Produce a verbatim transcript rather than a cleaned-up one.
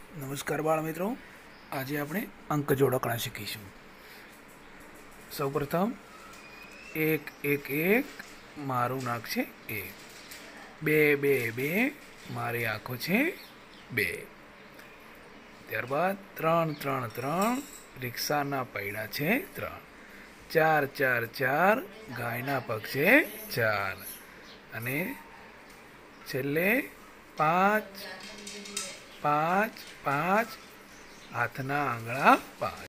નમસ્કાર બાળ મિત્રો, આજે આપણે અંક જોડકણા શીખીશું. સૌપ્રથમ એક એક એક મારું નાક છે એક, બે બે બે મારી આંખો છે બે, ત્યારબાદ ત્રણ ત્રણ ત્રણ રિક્ષાના પૈડા છે ત્રણ, ચાર ચાર ચાર ગાયના પગ છે ચાર, અને છેલ્લે પાંચ પાંચ પાંચ હાથના આંગળા પાંચ.